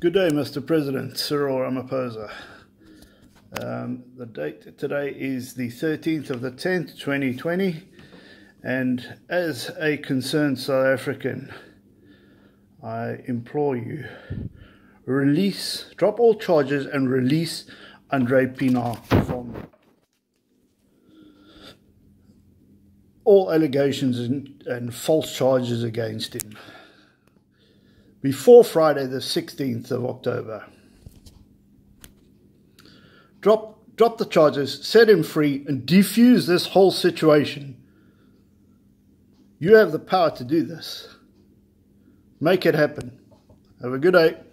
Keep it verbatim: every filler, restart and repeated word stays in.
Good day, Mister President, Cyril Ramaphosa. Um, the date today is the thirteenth of the tenth, twenty twenty, and as a concerned South African, I implore you, release, drop all charges and release Andre Pienaar from all allegations and, and false charges against him before Friday the sixteenth of October. Drop, drop the charges, set him free, and defuse this whole situation. You have the power to do this. Make it happen. Have a good day.